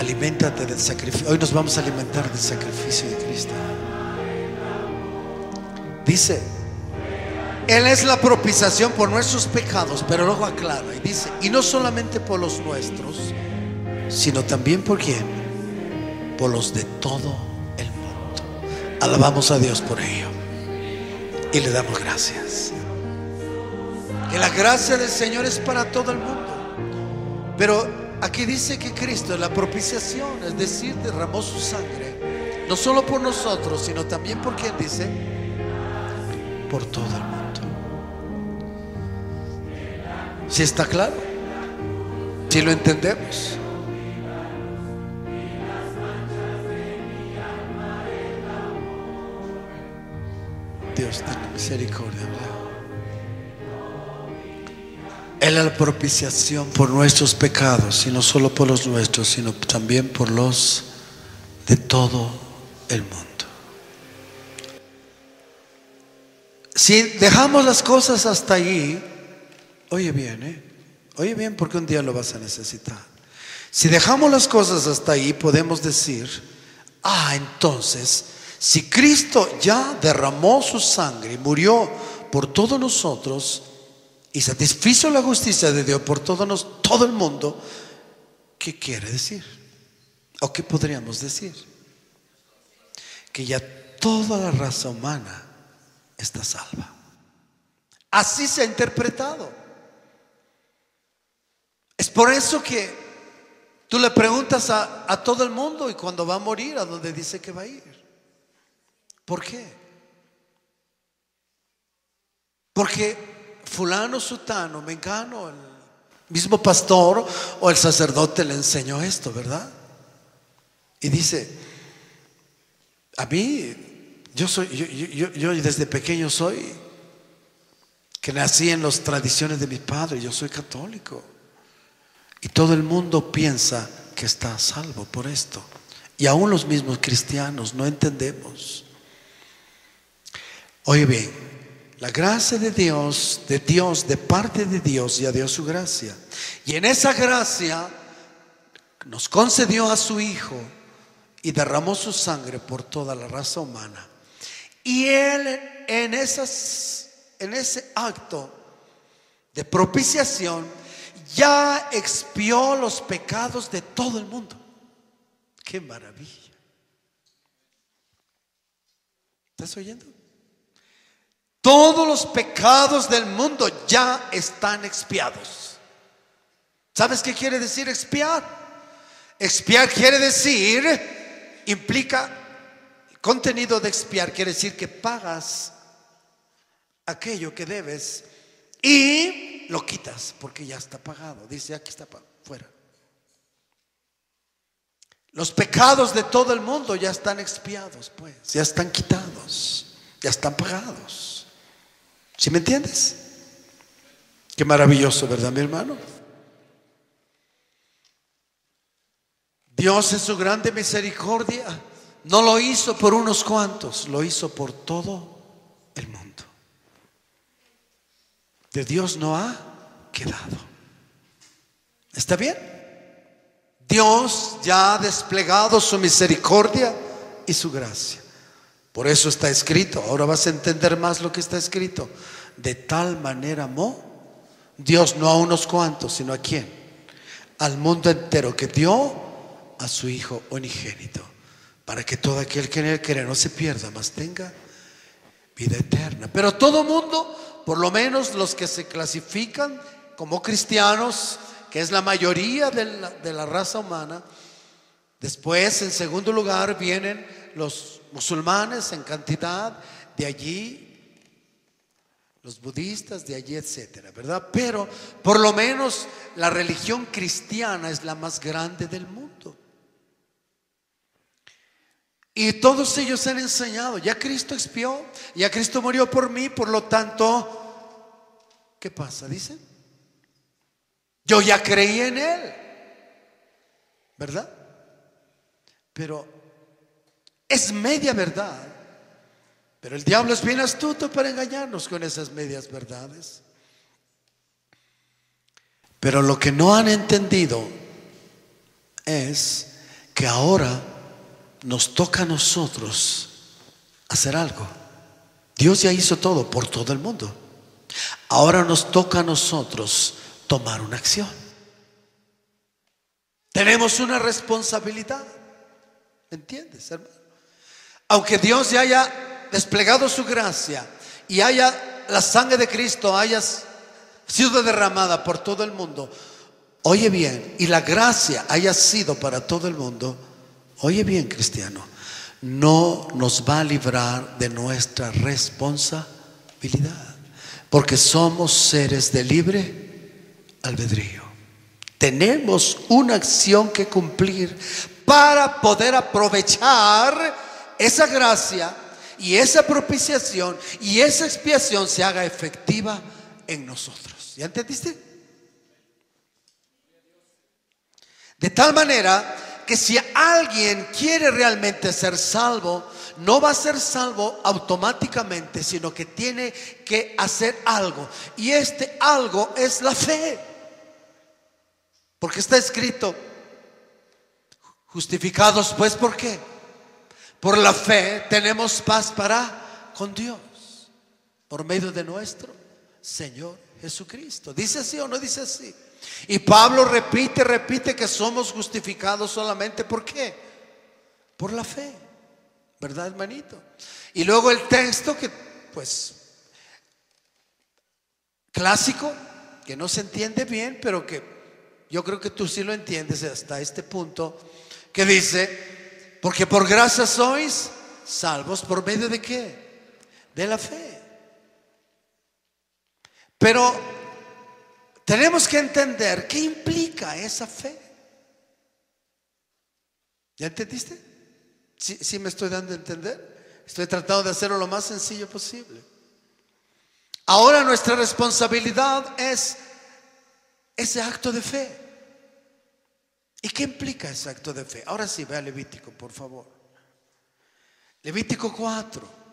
aliméntate del sacrificio. Hoy nos vamos a alimentar del sacrificio de Cristo. Dice, Él es la propiciación por nuestros pecados, pero luego aclara y dice, y no solamente por los nuestros, sino también por quién, por los de todo el mundo. Alabamos a Dios por ello y le damos gracias. Que la gracia del Señor es para todo el mundo, pero aquí dice que Cristo es la propiciación, es decir, derramó su sangre, no solo por nosotros, sino también por quien dice, por todo el mundo. ¿Sí está claro? ¿Sí lo entendemos? Dios tenga misericordia. Él es la propiciación por nuestros pecados, y no solo por los nuestros, sino también por los de todo el mundo. Si dejamos las cosas hasta allí, oye bien, oye bien, porque un día lo vas a necesitar. Si dejamos las cosas hasta ahí, podemos decir, entonces, si Cristo ya derramó su sangre y murió por todos nosotros y satisfizo la justicia de Dios por todo el mundo, ¿qué quiere decir? ¿O qué podríamos decir? Que ya toda la raza humana está salva. Así se ha interpretado. Es por eso que tú le preguntas a todo el mundo, y cuando va a morir, ¿a dónde dice que va a ir? ¿Por qué? Porque fulano, sutano, mengano, el mismo pastor o el sacerdote le enseñó esto, ¿verdad? Y dice, a mí, yo desde pequeño que nací en las tradiciones de mi padre, yo soy católico. Y todo el mundo piensa que está a salvo por esto. Y aún los mismos cristianos no entendemos. Oye bien, la gracia de Dios, de parte de Dios, ya dio su gracia. Y en esa gracia nos concedió a su Hijo y derramó su sangre por toda la raza humana. Y Él en ese acto de propiciación ya expió los pecados de todo el mundo. ¡Qué maravilla! ¿Estás oyendo? Todos los pecados del mundo ya están expiados. ¿Sabes qué quiere decir expiar? Expiar quiere decir, implica, el contenido de expiar quiere decir que pagas aquello que debes y lo quitas porque ya está pagado. Dice, aquí está fuera. Los pecados de todo el mundo ya están expiados, pues, ya están quitados, ya están pagados. ¿Sí me entiendes? Qué maravilloso, ¿verdad, mi hermano? Dios en su grande misericordia no lo hizo por unos cuantos, lo hizo por todo el mundo. De Dios no ha quedado. ¿Está bien? Dios ya ha desplegado su misericordia y su gracia. Por eso está escrito, ahora vas a entender más lo que está escrito. De tal manera amó Dios no a unos cuantos, sino a quién, al mundo entero, que dio a su Hijo unigénito, para que todo aquel que en Él cree no se pierda, mas tenga vida eterna. Pero todo mundo, por lo menos los que se clasifican como cristianos, que es la mayoría de la raza humana. Después, en segundo lugar, vienen los musulmanes en cantidad, de allí los budistas, de allí, etcétera, ¿verdad? Pero por lo menos la religión cristiana es la más grande del mundo. Y todos ellos han enseñado, ya Cristo expió, ya Cristo murió por mí, por lo tanto, ¿qué pasa? Dicen, yo ya creí en Él, ¿verdad? Pero es media verdad. Pero el diablo es bien astuto para engañarnos con esas medias verdades. Pero lo que no han entendido es que ahora nos toca a nosotros hacer algo. Dios ya hizo todo por todo el mundo. Ahora nos toca a nosotros tomar una acción. Tenemos una responsabilidad. ¿Me entiendes, hermano? Aunque Dios ya haya desplegado su gracia y la sangre de Cristo haya sido derramada por todo el mundo, oye bien, y la gracia haya sido para todo el mundo, oye bien, cristiano, no nos va a librar de nuestra responsabilidad, porque somos seres de libre albedrío. Tenemos una acción que cumplir para poder aprovechar esa gracia y esa propiciación y esa expiación se haga efectiva en nosotros. ¿Ya entendiste? De tal manera que si alguien quiere realmente ser salvo, no va a ser salvo automáticamente, sino que tiene que hacer algo. Y este algo es la fe. Porque está escrito: justificados pues, ¿por qué? Por la fe tenemos paz para con Dios, por medio de nuestro Señor Jesucristo. ¿Dice así o no dice así? Y Pablo repite que somos justificados solamente ¿por qué? Por la fe, ¿verdad, hermanito? Y luego el texto que pues clásico, que no se entiende bien, pero que yo creo que tú sí lo entiendes hasta este punto, que dice: porque por gracia sois salvos. ¿Por medio de qué? De la fe. Pero tenemos que entender qué implica esa fe. ¿Ya entendiste? ¿Sí me estoy dando a entender? Estoy tratando de hacerlo lo más sencillo posible. Ahora nuestra responsabilidad es ese acto de fe. ¿Y qué implica ese acto de fe? Ahora sí, ve a Levítico, por favor. Levítico 4.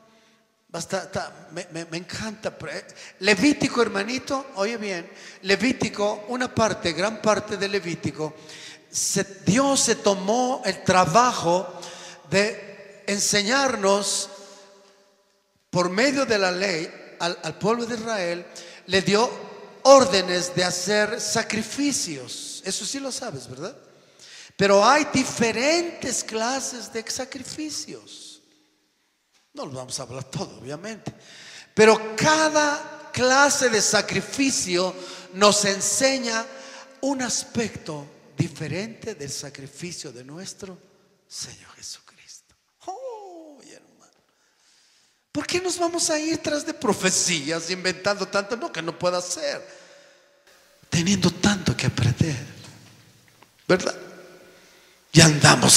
Me encanta. Levítico, hermanito, oye bien. Levítico, gran parte de Levítico, Dios se tomó el trabajo de enseñarnos por medio de la ley al pueblo de Israel. Le dio órdenes de hacer sacrificios. Eso sí lo sabes, ¿verdad? Pero hay diferentes clases de sacrificios. No lo vamos a hablar todo, obviamente. Pero cada clase de sacrificio nos enseña un aspecto diferente del sacrificio de nuestro Señor Jesucristo. Oh, hermano, ¿por qué nos vamos a ir tras de profecías inventando tanto? No, que no pueda ser, teniendo tanto que aprender, ¿verdad? Y andamos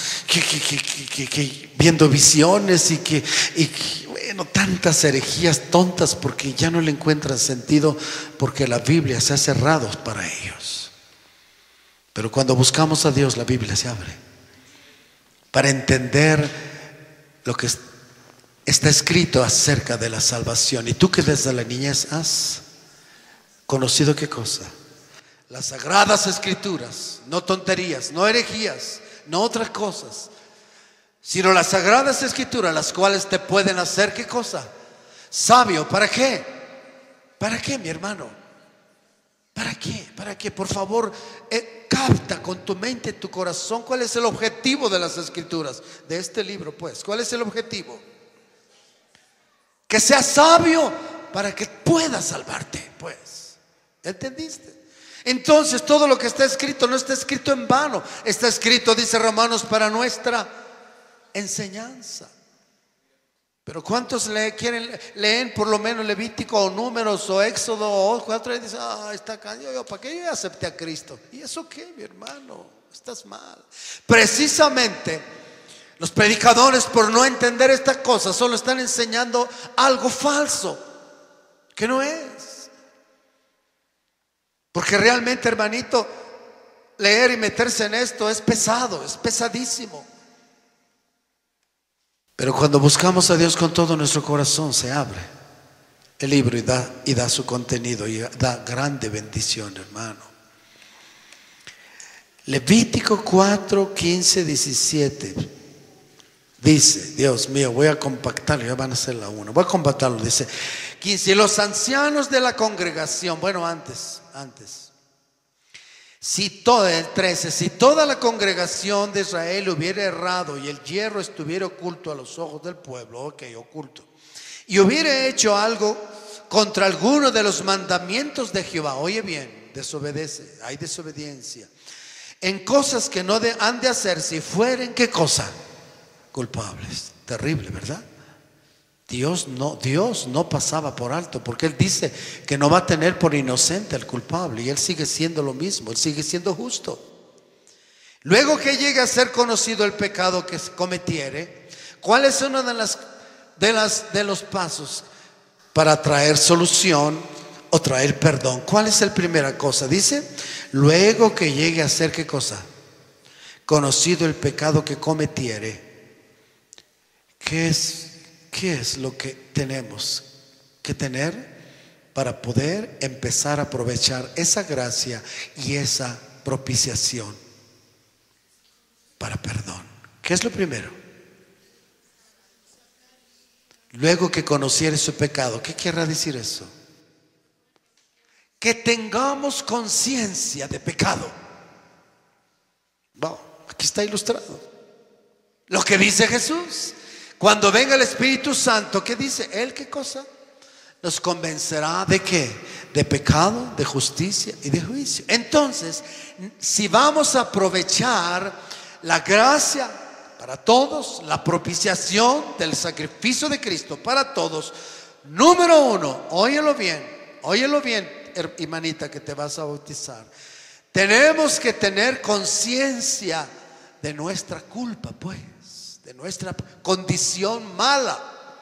que viendo visiones y bueno, tantas herejías tontas, porque ya no le encuentran sentido, porque la Biblia se ha cerrado para ellos. Pero cuando buscamos a Dios, la Biblia se abre para entender lo que está escrito acerca de la salvación. Y tú que desde la niñez has conocido ¿qué cosa? Las sagradas escrituras, no tonterías, no herejías, no otras cosas, sino las sagradas escrituras, las cuales te pueden hacer ¿qué cosa? Sabio. ¿Para qué? ¿Para qué, mi hermano? ¿Para qué? ¿Para qué? Por favor, capta con tu mente, tu corazón, ¿cuál es el objetivo de las escrituras? De este libro, pues, ¿cuál es el objetivo? Que seas sabio para que puedas salvarte, pues. ¿Entendiste? Entonces todo lo que está escrito no está escrito en vano. Está escrito, dice Romanos, para enseñanza. Pero ¿cuántos leen por lo menos Levítico o Números o Éxodo o 4 y dicen: está acá, ¿para qué yo acepté a Cristo? ¿Y eso qué, mi hermano? Estás mal. Precisamente los predicadores, por no entender esta cosa, solo están enseñando algo falso que no es. Porque realmente, hermanito, leer y meterse en esto es pesado, es pesadísimo. Pero cuando buscamos a Dios con todo nuestro corazón, se abre el libro y da su contenido y da grande bendición, hermano. Levítico 4, 15, 17. Dice, Dios mío, voy a compactarlo, ya van a ser la una. Voy a compactarlo, dice 15. Y los ancianos de la congregación, bueno, antes. El 13, si toda la congregación de Israel hubiera errado y el hierro estuviera oculto a los ojos del pueblo, oculto, y hubiera hecho algo contra alguno de los mandamientos de Jehová, oye bien, desobedece, hay desobediencia, en cosas que no han de hacer, si fueren, ¿qué cosa? Culpables. Terrible, ¿verdad? Dios no pasaba por alto, porque Él dice que no va a tener por inocente al culpable, y Él sigue siendo lo mismo, Él sigue siendo justo. Luego que llegue a ser conocido el pecado que cometiere, ¿cuál es uno de los pasos para traer solución o traer perdón? ¿Cuál es la primera cosa? Dice, luego que llegue a ser, ¿qué cosa? Conocido el pecado que cometiere. ¿Qué es lo que tenemos que tener para poder empezar a aprovechar esa gracia y esa propiciación para perdón? ¿Qué es lo primero? Luego que conociere su pecado. ¿Qué querrá decir eso? Que tengamos conciencia de pecado. Wow, aquí está ilustrado lo que dice Jesús. Cuando venga el Espíritu Santo, ¿qué dice? Él, ¿qué cosa? Nos convencerá ¿de qué? De pecado, de justicia y de juicio. Entonces, si vamos a aprovechar la gracia para todos, la propiciación del sacrificio de Cristo para todos, número uno, óyelo bien, hermanita que te vas a bautizar. Tenemos que tener conciencia de nuestra culpa, pues, de nuestra condición mala.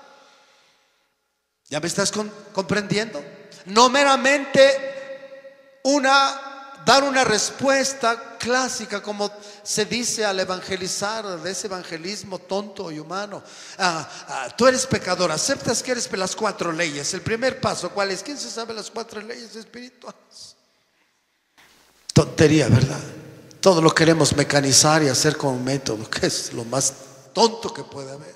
¿Ya me estás comprendiendo? No meramente dar una respuesta clásica como se dice al evangelizar, de ese evangelismo tonto y humano. Tú eres pecador, aceptas que eres las 4 leyes. El primer paso, ¿cuál es? ¿Quién se sabe las 4 leyes espirituales? Tontería, ¿verdad? Todo lo queremos mecanizar y hacer con un método que es lo más tonto que puede haber.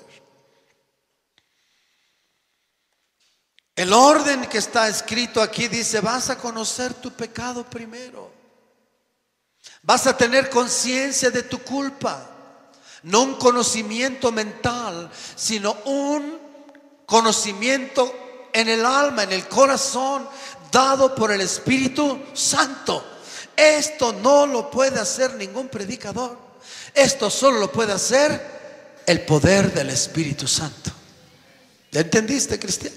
El orden que está escrito aquí dice: vas a conocer tu pecado primero, vas a tener conciencia de tu culpa, no un conocimiento mental, sino un conocimiento en el alma, en el corazón, dado por el Espíritu Santo. Esto no lo puede hacer ningún predicador, esto solo lo puede hacer el poder del Espíritu Santo. ¿Ya entendiste, cristiano?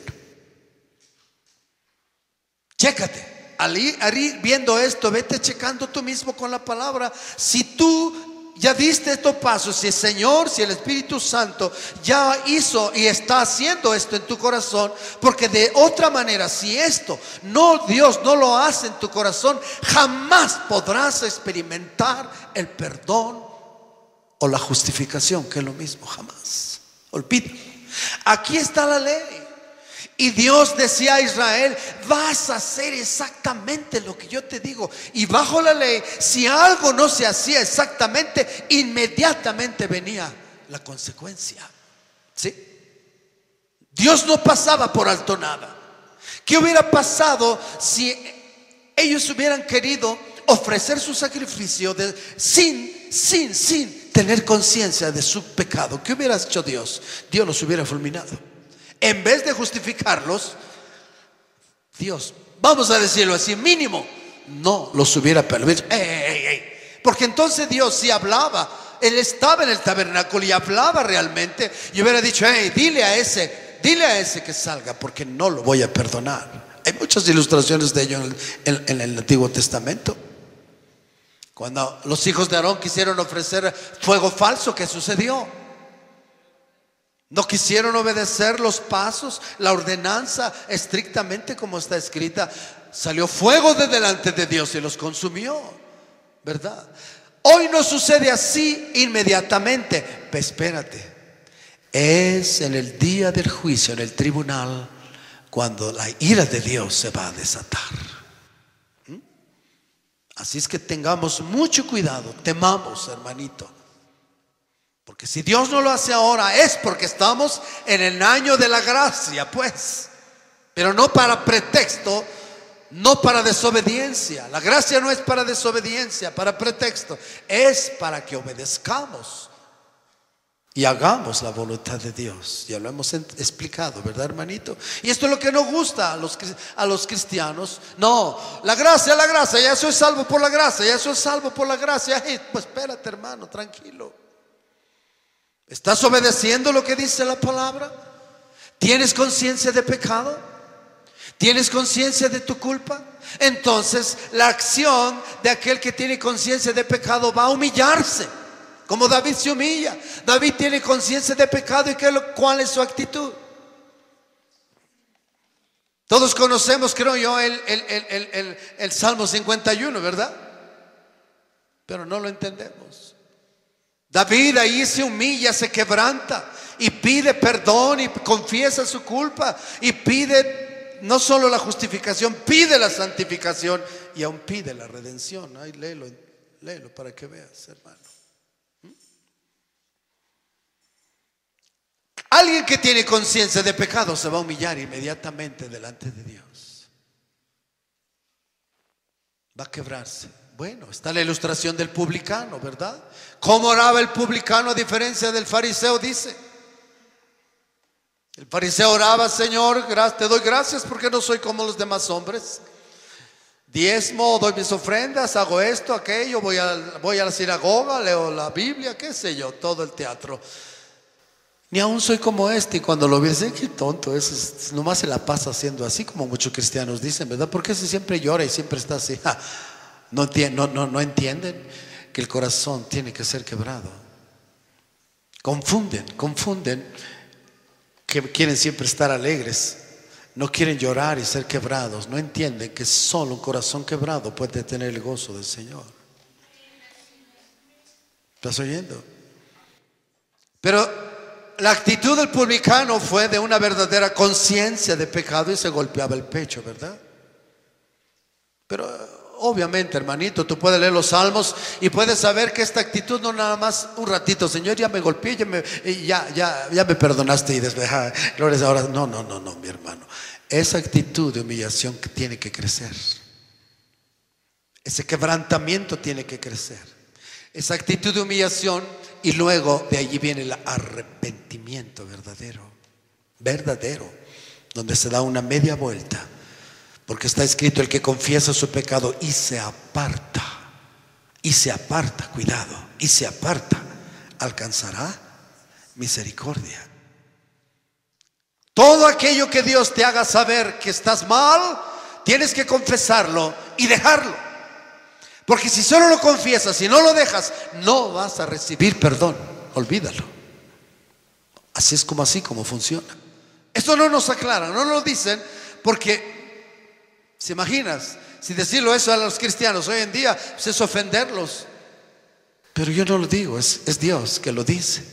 Chécate, al ir viendo esto, vete checando tú mismo con la palabra. Si tú ya diste estos pasos, si el Señor, si el Espíritu Santo ya hizo y está haciendo esto en tu corazón, porque de otra manera, si Dios no lo hace en tu corazón, jamás podrás experimentar el perdón o la justificación, que es lo mismo, jamás. Olvídalo. Aquí está la ley. Y Dios decía a Israel: vas a hacer exactamente lo que yo te digo. Y bajo la ley, si algo no se hacía exactamente, inmediatamente venía la consecuencia. ¿Sí? Dios no pasaba por alto nada. ¿Qué hubiera pasado si ellos hubieran querido ofrecer su sacrificio sin tener conciencia de su pecado? ¿Qué hubiera hecho Dios? Dios los hubiera fulminado. En vez de justificarlos, Dios, vamos a decirlo así, mínimo, no los hubiera permitido. Porque entonces Dios sí hablaba. Él estaba en el tabernáculo y hablaba realmente, y hubiera dicho: dile a ese que salga, porque no lo voy a perdonar. Hay muchas ilustraciones de ello en el Antiguo Testamento. Cuando los hijos de Aarón quisieron ofrecer fuego falso, ¿qué sucedió? No quisieron obedecer los pasos, la ordenanza estrictamente como está escrita. Salió fuego de delante de Dios y los consumió, ¿verdad? Hoy no sucede así inmediatamente. Pero espérate, es en el día del juicio, en el tribunal, cuando la ira de Dios se va a desatar. Así es que tengamos mucho cuidado, temamos, hermanito. Porque si Dios no lo hace ahora es porque estamos en el año de la gracia, pues. Pero no para pretexto, no para desobediencia. La gracia no es para desobediencia, para pretexto. Es para que obedezcamos y hagamos la voluntad de Dios. Ya lo hemos explicado, ¿verdad, hermanito? Y esto es lo que nos gusta a los cristianos. No, la gracia, ya soy salvo por la gracia, ya soy salvo por la gracia. Hey, pues espérate, hermano, tranquilo. ¿Estás obedeciendo lo que dice la palabra? ¿Tienes conciencia de pecado? ¿Tienes conciencia de tu culpa? Entonces la acción de aquel que tiene conciencia de pecado va a humillarse, como David se humilla. David tiene conciencia de pecado. ¿Y cuál es su actitud? Todos conocemos, creo yo, el Salmo 51, ¿verdad? Pero no lo entendemos. David ahí se humilla, se quebranta y pide perdón y confiesa su culpa y pide no solo la justificación, pide la santificación y aún pide la redención. Ahí léelo para que veas, hermano. Alguien que tiene conciencia de pecado se va a humillar inmediatamente delante de Dios. Va a quebrarse. Bueno, está la ilustración del publicano, ¿verdad? ¿Cómo oraba el publicano a diferencia del fariseo? Dice, el fariseo oraba: Señor, te doy gracias porque no soy como los demás hombres. Diezmo, doy mis ofrendas, hago esto, aquello, voy a la sinagoga, leo la Biblia, qué sé yo, todo el teatro. Ni aún soy como este. Y cuando lo ves, qué tonto es, nomás se la pasa haciendo así, como muchos cristianos dicen, ¿verdad? Porque ese siempre llora y siempre está así. No entienden que el corazón tiene que ser quebrado. Confunden que quieren siempre estar alegres, no quieren llorar y ser quebrados. No entienden que solo un corazón quebrado puede tener el gozo del Señor. ¿Estás oyendo? Pero la actitud del publicano fue de una verdadera conciencia de pecado y se golpeaba el pecho, ¿verdad? Pero obviamente, hermanito, tú puedes leer los salmos y puedes saber que esta actitud no nada más un ratito: Señor, ya me golpeé, ya me perdonaste y despeja, glorias, ahora. No, mi hermano. Esa actitud de humillación que tiene que crecer. Ese quebrantamiento tiene que crecer. Esa actitud de humillación, y luego de allí viene el arrepentimiento verdadero, donde se da una media vuelta. Porque está escrito: el que confiesa su pecado y se aparta, cuidado, y se aparta, alcanzará misericordia. Todo aquello que Dios te haga saber que estás mal, tienes que confesarlo y dejarlo. Porque si solo lo confiesas y no lo dejas, no vas a recibir perdón. Olvídalo. Así es como funciona. Esto no nos aclara, no nos lo dicen, porque ¿se imaginas? Si decirlo eso a los cristianos hoy en día, pues es ofenderlos. Pero yo no lo digo, es Dios que lo dice.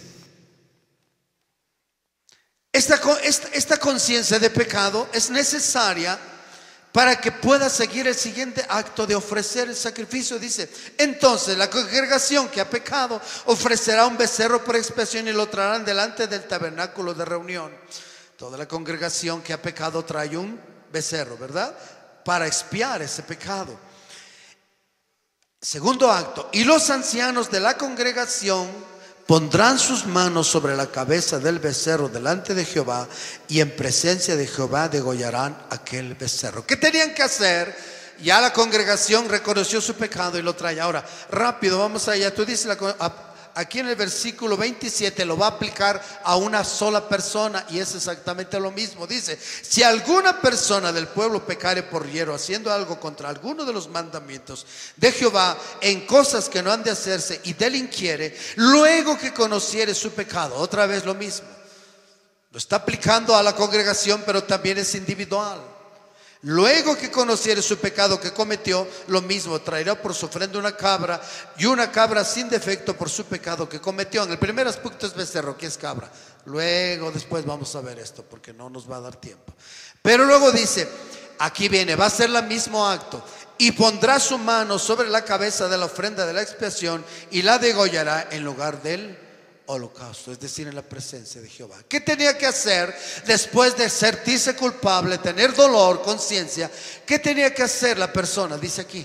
Esta conciencia de pecado es necesaria para que pueda seguir el siguiente acto de ofrecer el sacrificio. Dice: entonces la congregación que ha pecado ofrecerá un becerro por expiación y lo traerán delante del tabernáculo de reunión. Toda la congregación que ha pecado trae un becerro, ¿verdad?, para expiar ese pecado. Segundo acto: y los ancianos de la congregación pondrán sus manos sobre la cabeza del becerro delante de Jehová, y en presencia de Jehová degollarán aquel becerro. ¿Qué tenían que hacer? Ya la congregación reconoció su pecado y lo trae. Ahora, rápido, vamos allá. Tú dices, aquí en el versículo 27 lo va a aplicar a una sola persona, y es exactamente lo mismo. Dice: si alguna persona del pueblo pecare por hierro, haciendo algo contra alguno de los mandamientos de Jehová, en cosas que no han de hacerse, y delinquiere, luego que conociere su pecado. Otra vez lo mismo. Lo está aplicando a la congregación, pero también es individual. Luego que conociere su pecado que cometió, lo mismo, traerá por su ofrenda una cabra, y una cabra sin defecto por su pecado que cometió. En el primer aspecto es becerro, que es cabra. Luego, después vamos a ver esto, porque no nos va a dar tiempo. Pero luego dice, aquí viene, va a ser el mismo acto. y pondrá su mano sobre la cabeza de la ofrenda de la expiación y la degollará en lugar del holocausto, es decir, en la presencia de Jehová. ¿Qué tenía que hacer después de sentirse culpable, tener dolor, conciencia? ¿Qué tenía que hacer la persona? Dice aquí: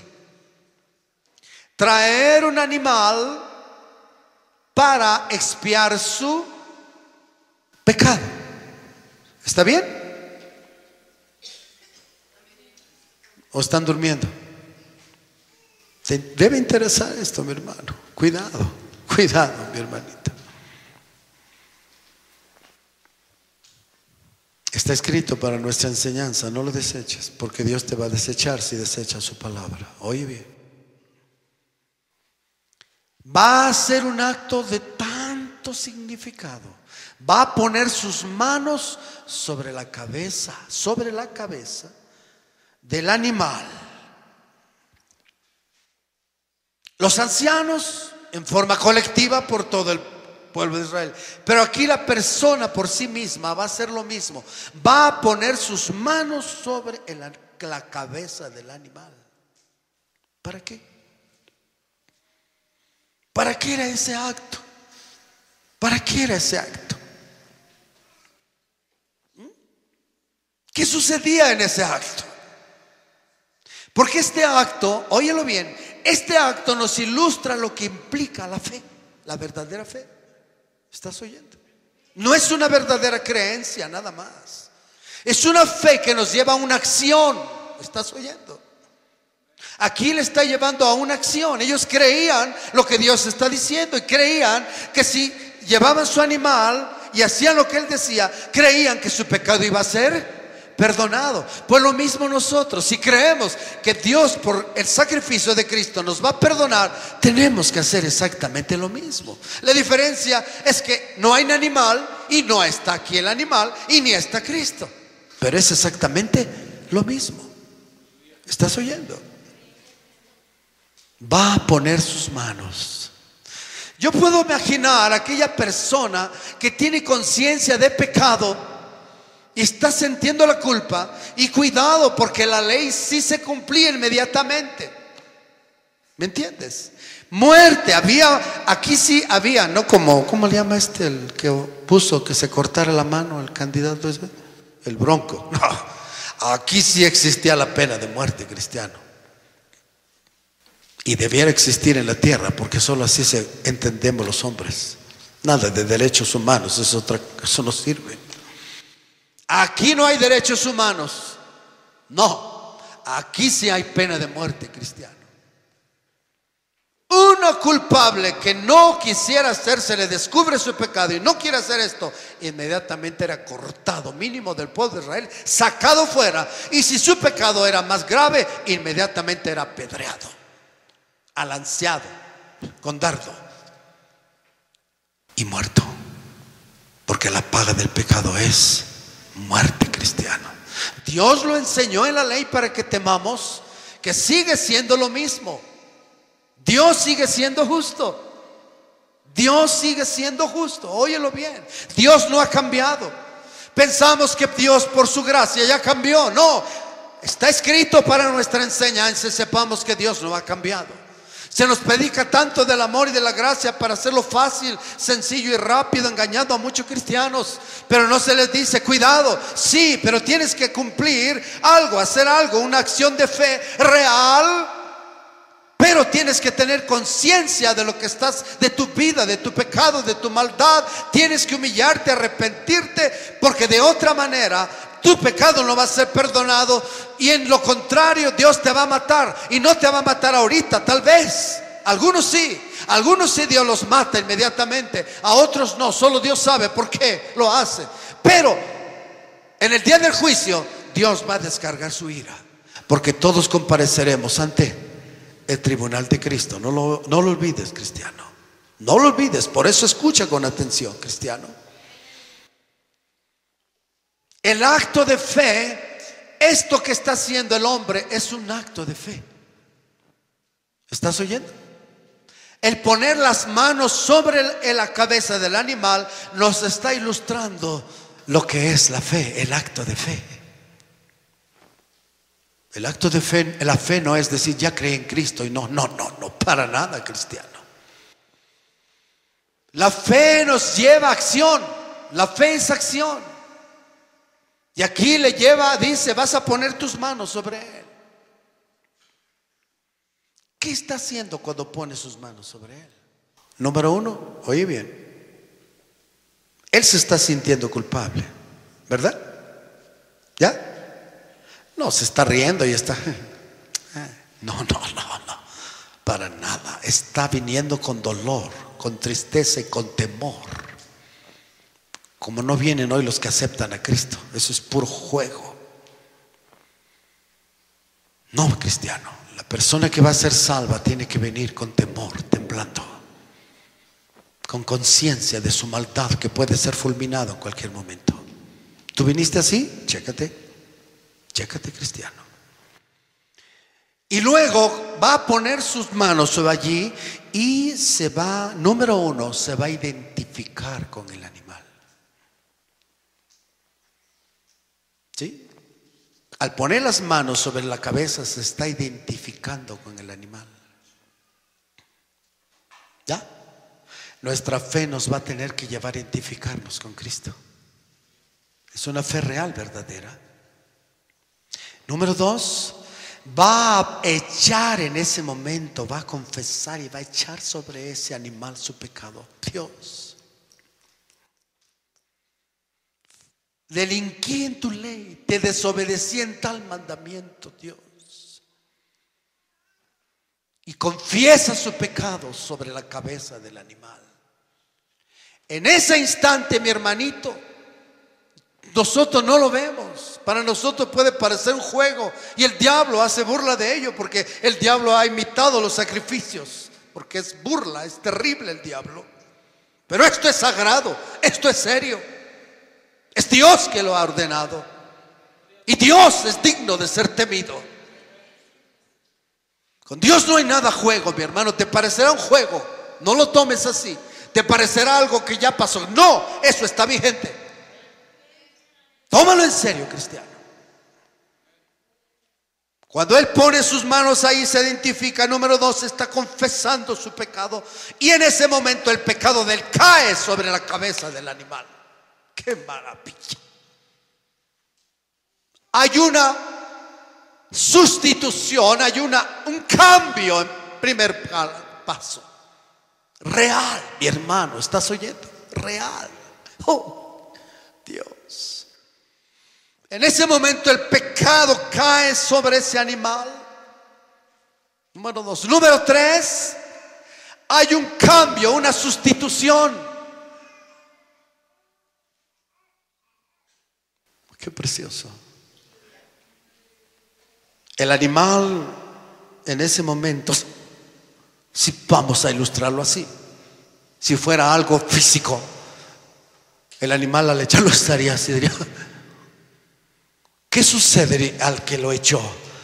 traer un animal para expiar su pecado. ¿Está bien? ¿O están durmiendo? Te debe interesar esto, mi hermano. Cuidado, cuidado, mi hermanita. Está escrito para nuestra enseñanza, no lo deseches, porque Dios te va a desechar si desechas su palabra. Oye bien. Va a ser un acto de tanto significado. Va a poner sus manos sobre la cabeza del animal. Los ancianos en forma colectiva por todo el pueblo de Israel, pero aquí la persona por sí misma va a hacer lo mismo. Va a poner sus manos sobre la cabeza del animal. ¿Para qué? ¿Para qué era ese acto? ¿Para qué era ese acto? ¿Qué sucedía en ese acto? Porque este acto, óyelo bien, este acto nos ilustra lo que implica la fe, la verdadera fe. ¿Estás oyendo? No es una verdadera creencia nada más. Es una fe que nos lleva a una acción. ¿Estás oyendo? Aquí le está llevando a una acción. Ellos creían lo que Dios está diciendo y creían que si llevaban su animal y hacían lo que Él decía, creían que su pecado iba a ser perdonado. Pues lo mismo nosotros, si creemos que Dios por el sacrificio de Cristo nos va a perdonar, tenemos que hacer exactamente lo mismo. La diferencia es que no hay un animal y no está aquí el animal y ni está Cristo, pero es exactamente lo mismo. ¿Estás oyendo? Va a poner sus manos. Yo puedo imaginar a aquella persona que tiene conciencia de pecado y está sintiendo la culpa, y cuidado, porque la ley sí se cumplía inmediatamente. ¿Me entiendes? Muerte, aquí sí había, no como, ¿cómo le llama el que puso que se cortara la mano al candidato? El Bronco. No, aquí sí existía la pena de muerte, cristiano. Y debiera existir en la tierra, porque solo así entendemos los hombres. Nada de derechos humanos, eso no sirve. Aquí no hay derechos humanos. No, aquí sí hay pena de muerte, cristiano. Uno culpable que no quisiera hacerse, le descubre su pecado y no quiere hacer esto, inmediatamente era cortado, mínimo del pueblo de Israel, sacado fuera. Y si su pecado era más grave, inmediatamente era apedreado, alanceado con dardo y muerto, porque la paga del pecado es muerte, cristiano. Dios lo enseñó en la ley para que temamos, que sigue siendo lo mismo. Dios sigue siendo justo. Dios sigue siendo justo. Óyelo bien. Dios no ha cambiado. Pensamos que Dios por su gracia ya cambió. No, está escrito para nuestra enseñanza. Sepamos que Dios no ha cambiado. Se nos predica tanto del amor y de la gracia para hacerlo fácil, sencillo y rápido, engañando a muchos cristianos. Pero no se les dice, cuidado, sí, pero tienes que cumplir algo, hacer algo, una acción de fe real. Pero tienes que tener conciencia de lo que estás, de tu vida, de tu pecado, de tu maldad. Tienes que humillarte, arrepentirte, porque de otra manera tu pecado no va a ser perdonado, y en lo contrario Dios te va a matar. Y no te va a matar ahorita, tal vez. Algunos sí Dios los mata inmediatamente, a otros no, solo Dios sabe por qué lo hace. Pero en el día del juicio Dios va a descargar su ira, porque todos compareceremos ante el tribunal de Cristo. No lo olvides, cristiano. No lo olvides. Por eso escucha con atención, cristiano. El acto de fe, esto que está haciendo el hombre, es un acto de fe. ¿Estás oyendo? El poner las manos sobre la cabeza del animal nos está ilustrando lo que es la fe, el acto de fe. El acto de fe, la fe no es decir ya creí en Cristo y no, para nada, cristiano. La fe nos lleva a acción. La fe es acción. Y aquí le lleva, dice, vas a poner tus manos sobre él. ¿Qué está haciendo cuando pone sus manos sobre él? Número uno, oye bien, él se está sintiendo culpable, ¿verdad? ¿Ya? No, se está riendo y está... No, para nada. Está viniendo con dolor, con tristeza y con temor. Como no vienen hoy los que aceptan a Cristo. Eso es puro juego. No, cristiano. La persona que va a ser salva tiene que venir con temor, temblando, con conciencia de su maldad que puede ser fulminado en cualquier momento. ¿Tú viniste así? Chécate, cristiano. Y luego va a poner sus manos sobre allí y se va, número uno, se va a identificar con el animal. ¿Sí? Al poner las manos sobre la cabeza se está identificando con el animal. ¿Ya? Nuestra fe nos va a tener que llevar a identificarnos con Cristo. Es una fe real, verdadera. Número dos, va a echar en ese momento, va a confesar y va a echar sobre ese animal su pecado. Dios, delinquí en tu ley, te desobedecí en tal mandamiento, Dios. Y confiesa su pecado sobre la cabeza del animal. En ese instante, mi hermanito, nosotros no lo vemos. Para nosotros puede parecer un juego y el diablo hace burla de ello, porque el diablo ha imitado los sacrificios, porque es burla, es terrible el diablo. Pero esto es sagrado, esto es serio. Es Dios que lo ha ordenado y Dios es digno de ser temido. Con Dios no hay nada juego, mi hermano. Te parecerá un juego, no lo tomes así. Te parecerá algo que ya pasó. No, eso está vigente. Tómalo en serio, cristiano. Cuando él pone sus manos ahí, se identifica. Número dos, está confesando su pecado. Y en ese momento el pecado de él cae sobre la cabeza del animal. ¡Qué maravilla! Hay una sustitución, hay un cambio en primer paso. Real, mi hermano, ¿estás oyendo? Real. Oh, Dios. En ese momento el pecado cae sobre ese animal. Número dos. Número tres, hay un cambio, una sustitución. Qué precioso. El animal en ese momento, si vamos a ilustrarlo así, si fuera algo físico, el animal al echarlo estaría así, diría: ¿qué sucede al que lo echó?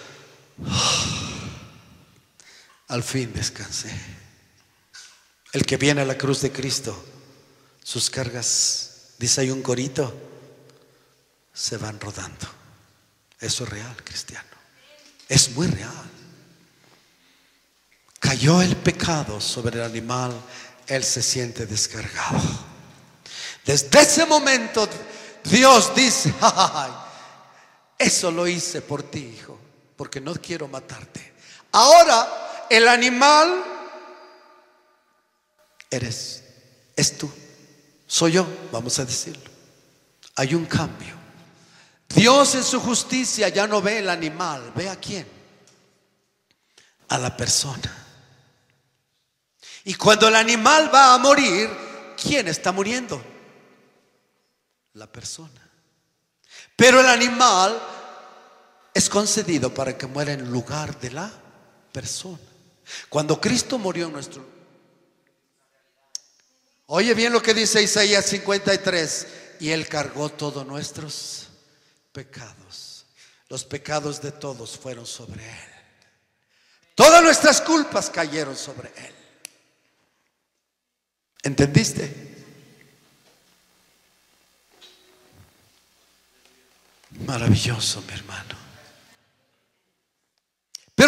Al fin descansé. El que viene a la cruz de Cristo, sus cargas, dice, hay un corito, se van rodando. Eso es real, cristiano. Es muy real. Cayó el pecado sobre el animal, él se siente descargado. Desde ese momento Dios dice: ¡ay! Eso lo hice por ti, hijo, porque no quiero matarte. Ahora el animal es tú, soy yo, vamos a decirlo. Hay un cambio. Dios en su justicia ya no ve el animal, ve a quién, a la persona. Y cuando el animal va a morir, ¿quién está muriendo? La persona. Pero el animal es concedido para que muera en lugar de la persona. Cuando Cristo murió en nuestro... Oye bien lo que dice Isaías 53. Y Él cargó todos nuestros pecados. Los pecados de todos fueron sobre Él. Todas nuestras culpas cayeron sobre Él. ¿Entendiste? Maravilloso, mi hermano.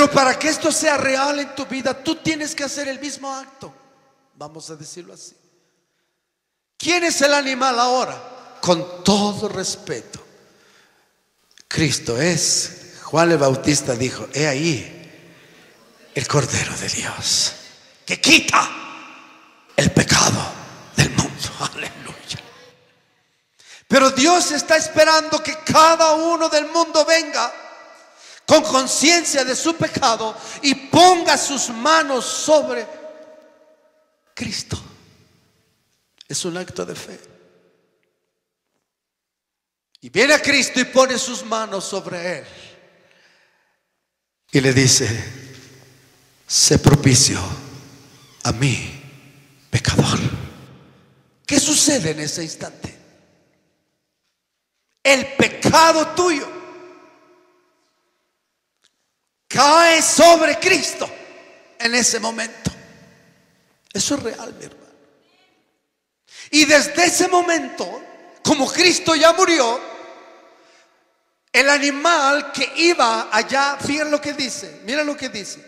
Pero para que esto sea real en tu vida, tú tienes que hacer el mismo acto. Vamos a decirlo así. ¿Quién es el animal ahora? Con todo respeto, Cristo es. Juan el Bautista dijo: he ahí el Cordero de Dios, que quita el pecado del mundo. Aleluya. Pero Dios está esperando que cada uno del mundo venga con conciencia de su pecado y ponga sus manos sobre Cristo. Es un acto de fe. Y viene a Cristo y pone sus manos sobre él y le dice: sé propicio a mí, pecador. ¿Qué sucede en ese instante? El pecado tuyo cae sobre Cristo en ese momento. Eso es real, mi hermano. Y desde ese momento, como Cristo ya murió, el animal que iba allá, fíjense lo que dice, mira lo que dice.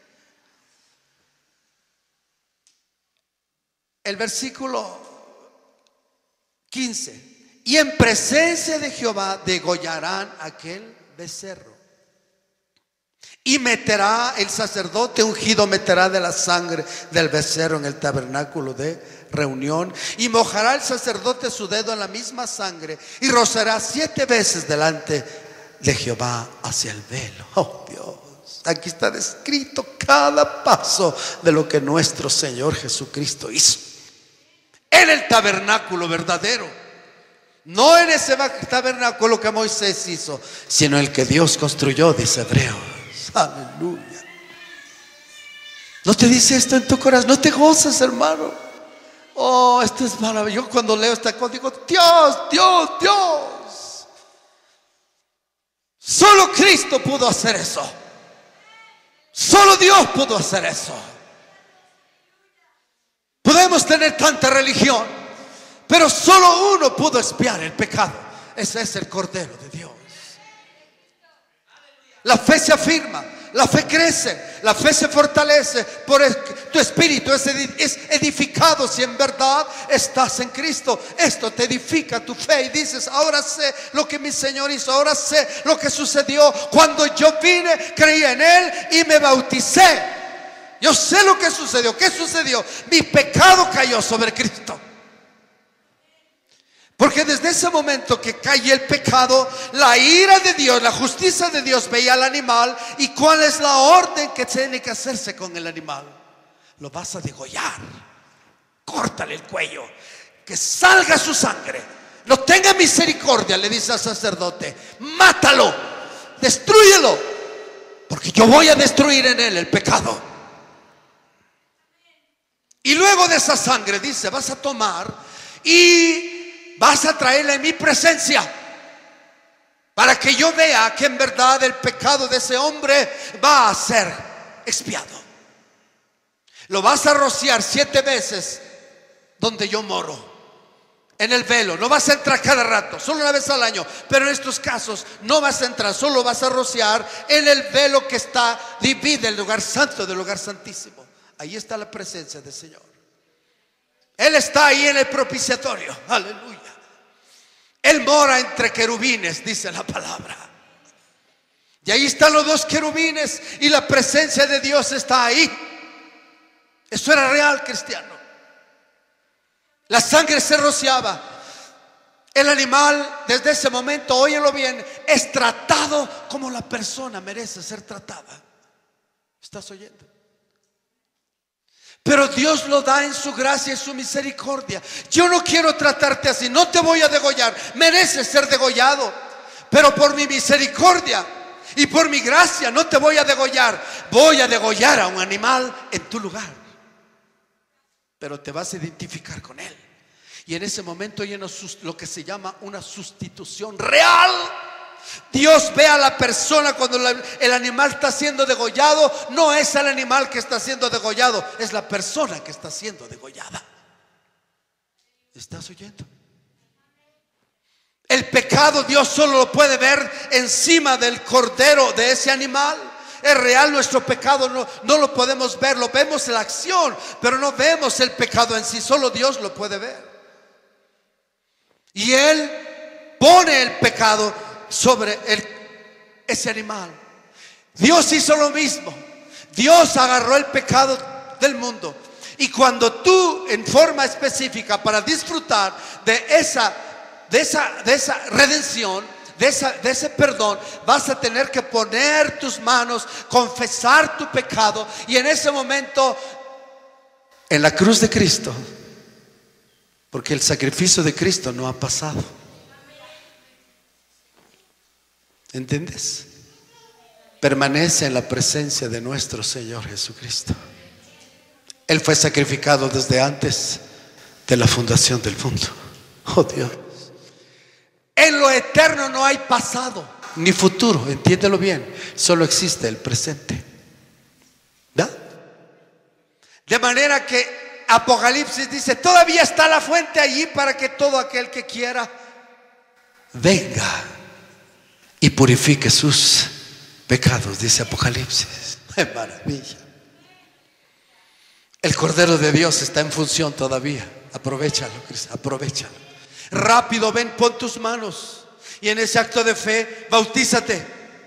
El versículo 15: y en presencia de Jehová degollarán aquel becerro. Y meterá el sacerdote ungido, meterá de la sangre del becerro en el tabernáculo de reunión, y mojará el sacerdote su dedo en la misma sangre, y rozará 7 veces delante de Jehová hacia el velo. Oh Dios, aquí está descrito cada paso de lo que nuestro Señor Jesucristo hizo en el tabernáculo verdadero. No en ese tabernáculo que Moisés hizo, sino el que Dios construyó, dice Hebreos. Aleluya. ¿No te dice esto en tu corazón? ¿No te gozas, hermano? Oh, esto es maravilloso. Cuando leo esta cosa digo: Dios, Dios, Dios. Solo Cristo pudo hacer eso. Solo Dios pudo hacer eso. Podemos tener tanta religión, pero solo uno pudo expiar el pecado. Ese es el Cordero de Dios. La fe se afirma, la fe crece, la fe se fortalece. Por tu espíritu es edificado si en verdad estás en Cristo. Esto te edifica tu fe y dices: ahora sé lo que mi Señor hizo, ahora sé lo que sucedió cuando yo vine, creí en Él y me bauticé. Yo sé lo que sucedió. ¿Qué sucedió? Mi pecado cayó sobre Cristo. Porque desde ese momento que cae el pecado, la ira de Dios, la justicia de Dios veía al animal. ¿Y cuál es la orden que tiene que hacerse con el animal? Lo vas a degollar. Córtale el cuello, que salga su sangre. No tenga misericordia, le dice al sacerdote. Mátalo, destrúyelo, porque yo voy a destruir en él el pecado. Y luego de esa sangre, dice, vas a tomar y vas a traerla en mi presencia, para que yo vea que en verdad el pecado de ese hombre va a ser expiado. Lo vas a rociar 7 veces donde yo moro, en el velo. No vas a entrar cada rato, solo una vez al año. Pero en estos casos no vas a entrar, solo vas a rociar en el velo que divide el lugar santo del lugar santísimo. Ahí está la presencia del Señor. Él está ahí en el propiciatorio. Aleluya. Él mora entre querubines, dice la palabra. Y ahí están los 2 querubines y la presencia de Dios está ahí. Eso era real, cristiano. La sangre se rociaba. El animal, desde ese momento, óyelo bien, es tratado como la persona merece ser tratada. ¿Estás oyendo? Pero Dios lo da en su gracia y su misericordia. Yo no quiero tratarte así, no te voy a degollar. Mereces ser degollado, pero por mi misericordia y por mi gracia no te voy a degollar. Voy a degollar a un animal en tu lugar, pero te vas a identificar con él. Y en ese momento hay lo que se llama una sustitución real. Dios ve a la persona cuando el animal está siendo degollado. No es el animal que está siendo degollado, es la persona que está siendo degollada. ¿Estás oyendo? El pecado Dios solo lo puede ver encima del cordero de ese animal. Es real nuestro pecado, no lo podemos ver, lo vemos en la acción, pero no vemos el pecado en sí, solo Dios lo puede ver. Y Él pone el pecado sobre ese animal. Dios hizo lo mismo. Dios agarró el pecado del mundo. Y cuando tú, en forma específica, para disfrutar de esa redención, de ese perdón, vas a tener que poner tus manos, confesar tu pecado. Y en ese momento, en la cruz de Cristo, porque el sacrificio de Cristo no ha pasado. ¿Entiendes? Permanece en la presencia de nuestro Señor Jesucristo. Él fue sacrificado desde antes de la fundación del mundo. Oh Dios. En lo eterno no hay pasado ni futuro, entiéndelo bien. Solo existe el presente. ¿Verdad? De manera que Apocalipsis dice: todavía está la fuente allí para que todo aquel que quiera venga y purifique sus pecados, dice Apocalipsis. ¡Qué maravilla! El Cordero de Dios está en función todavía. Aprovechalo, Cristo, aprovechalo. Rápido, ven, pon tus manos y en ese acto de fe, bautízate.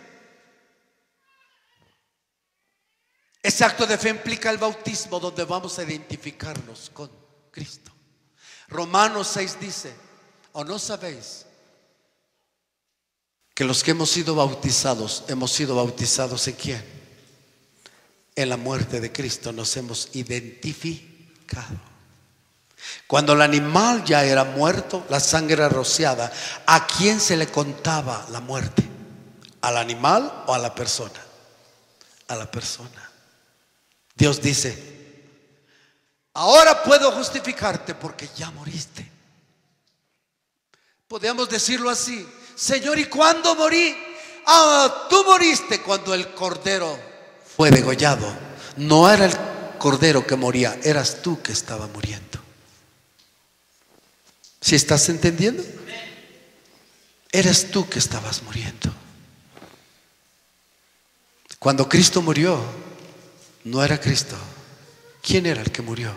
Ese acto de fe implica el bautismo, donde vamos a identificarnos con Cristo. Romanos 6 dice: ¿o no sabéis que los que hemos sido bautizados en quién? En la muerte de Cristo nos hemos identificado. Cuando el animal ya era muerto, la sangre era rociada, ¿a quién se le contaba la muerte? ¿Al animal o a la persona? A la persona. Dios dice: ahora puedo justificarte porque ya moriste. Podemos decirlo así: Señor, ¿y cuándo morí? Tú moriste cuando el cordero fue degollado. No era el cordero que moría, eras tú que estaba muriendo. ¿Sí estás entendiendo? Eres tú que estabas muriendo. Cuando Cristo murió, no era Cristo. ¿Quién era el que murió?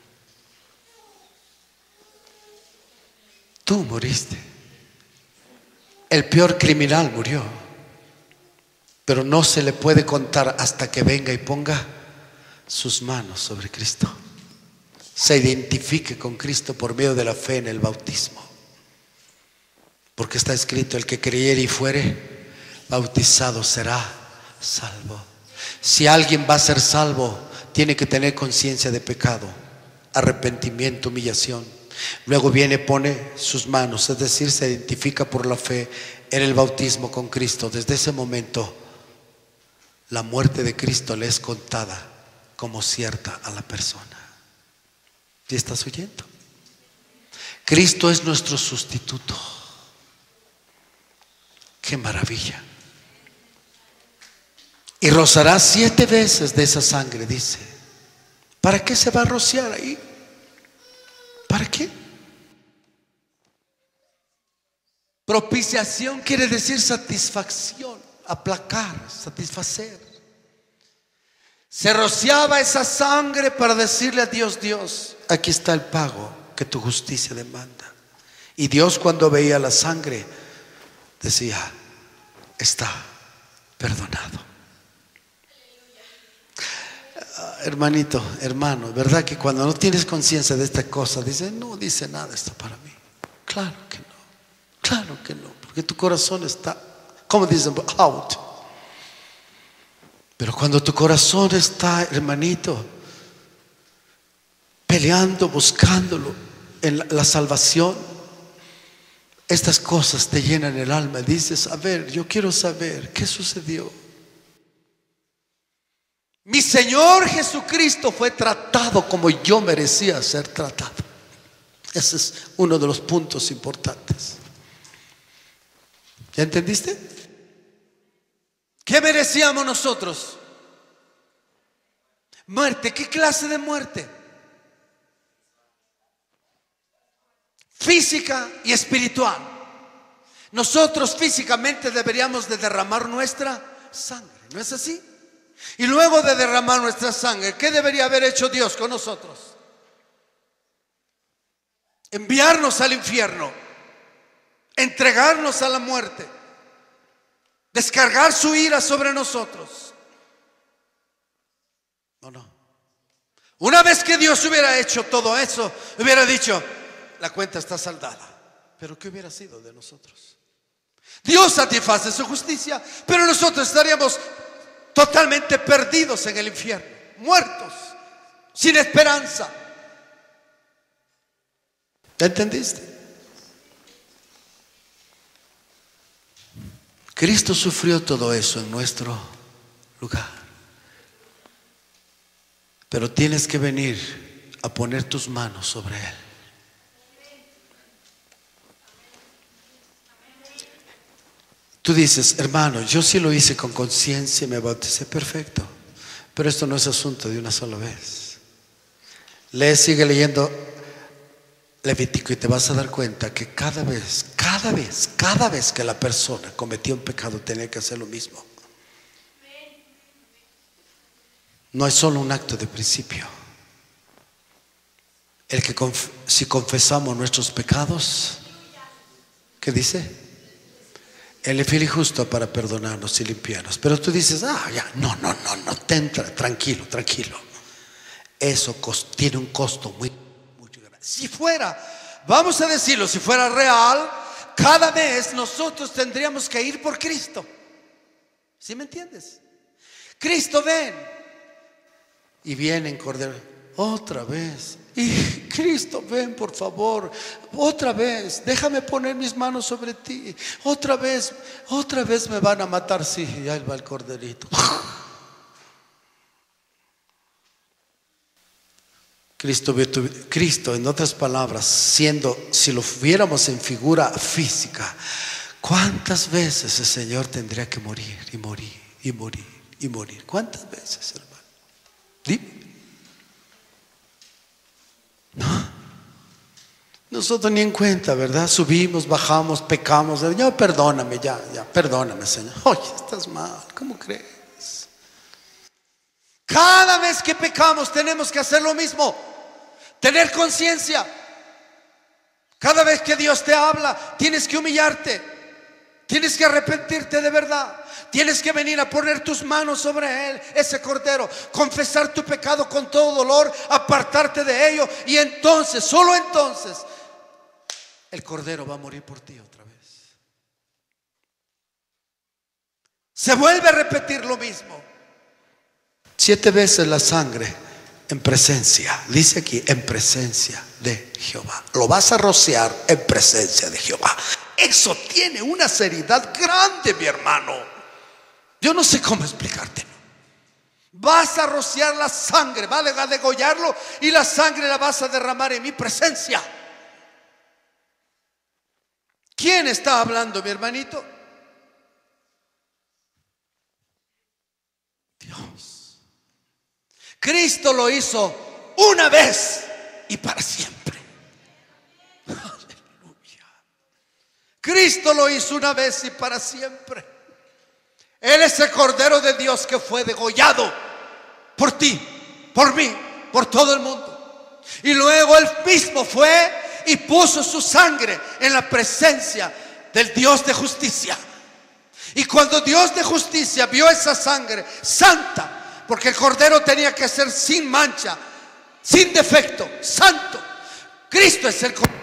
Tú moriste. El peor criminal murió, pero no se le puede contar hasta que venga y ponga sus manos sobre Cristo, se identifique con Cristo por medio de la fe en el bautismo. Porque está escrito: el que creyere y fuere bautizado será salvo. Si alguien va a ser salvo, tiene que tener conciencia de pecado, arrepentimiento, humillación. Luego viene, pone sus manos, es decir, se identifica por la fe en el bautismo con Cristo. Desde ese momento, la muerte de Cristo le es contada como cierta a la persona. ¿Sí estás oyendo? Cristo es nuestro sustituto. ¡Qué maravilla! Y rociará 7 veces de esa sangre, dice. ¿Para qué se va a rociar ahí? ¿Para qué? Propiciación quiere decir satisfacción, aplacar, satisfacer. Se rociaba esa sangre para decirle a Dios: Dios, aquí está el pago que tu justicia demanda. Y Dios, cuando veía la sangre, decía: está perdonado. Hermanito, hermano, ¿verdad que cuando no tienes conciencia de esta cosa, dices: no dice nada esto para mí? Claro que no, claro que no, porque tu corazón está, como dicen, out. Pero cuando tu corazón está, hermanito, peleando, buscándolo en la salvación, estas cosas te llenan el alma. Dices: a ver, yo quiero saber qué sucedió. Mi Señor Jesucristo fue tratado como yo merecía ser tratado. Ese es uno de los puntos importantes. ¿Ya entendiste? ¿Qué merecíamos nosotros? Muerte. ¿Qué clase de muerte? Física y espiritual. Nosotros físicamente deberíamos de derramar nuestra sangre, ¿no es así? Y luego de derramar nuestra sangre, ¿qué debería haber hecho Dios con nosotros? Enviarnos al infierno, entregarnos a la muerte, descargar su ira sobre nosotros. No. Una vez que Dios hubiera hecho todo eso, hubiera dicho: la cuenta está saldada. Pero ¿qué hubiera sido de nosotros? Dios satisface su justicia, pero nosotros estaríamos totalmente perdidos en el infierno, muertos, sin esperanza. ¿Entendiste? Cristo sufrió todo eso en nuestro lugar. Pero tienes que venir a poner tus manos sobre Él. Tú dices: hermano, yo sí lo hice con conciencia y me bauticé. Perfecto, pero esto no es asunto de una sola vez. Sigue leyendo Levítico y te vas a dar cuenta que cada vez que la persona cometía un pecado tenía que hacer lo mismo. No es solo un acto de principio. El que si confesamos nuestros pecados, ¿qué dice? Él es fiel y justo para perdonarnos y limpiarnos. Pero tú dices: ya, no, tranquilo. Eso tiene un costo muy grande. Si fuera, vamos a decirlo, si fuera real, cada vez nosotros tendríamos que ir por Cristo. ¿Sí me entiendes? Cristo, ven. Y viene en Cordero otra vez. Y Cristo, ven por favor, otra vez, déjame poner mis manos sobre ti. Otra vez me van a matar. Sí, y ahí va el corderito. Cristo, en otras palabras, si lo viéramos en figura física, ¿cuántas veces el Señor tendría que morir y morir y morir y morir? ¿Cuántas veces, hermano? Dime. No. Nosotros ni en cuenta, ¿verdad? Subimos, bajamos, pecamos. Señor, perdóname, ya, perdóname, Señor. Oye, estás mal, ¿cómo crees? Cada vez que pecamos tenemos que hacer lo mismo. Tener conciencia. Cada vez que Dios te habla, tienes que humillarte. Tienes que arrepentirte de verdad. Tienes que venir a poner tus manos sobre Él, ese cordero, confesar tu pecado con todo dolor, apartarte de ello. Y entonces, solo entonces, el cordero va a morir por ti otra vez. Se vuelve a repetir lo mismo. 7 veces la sangre en presencia, dice aquí, en presencia de Jehová. Lo vas a rociar en presencia de Jehová. Eso tiene una seriedad grande, mi hermano. Yo no sé cómo explicártelo. Vas a rociar la sangre, vas a degollarlo y la sangre la vas a derramar en mi presencia. ¿Quién está hablando, mi hermanito? Dios. Cristo lo hizo una vez y para siempre. Aleluya. Cristo lo hizo una vez y para siempre. Él es el Cordero de Dios que fue degollado por ti, por mí, por todo el mundo. Y luego Él mismo fue y puso su sangre en la presencia del Dios de justicia. Y cuando Dios de justicia vio esa sangre santa, porque el Cordero tenía que ser sin mancha, sin defecto, santo. Cristo es el Cordero.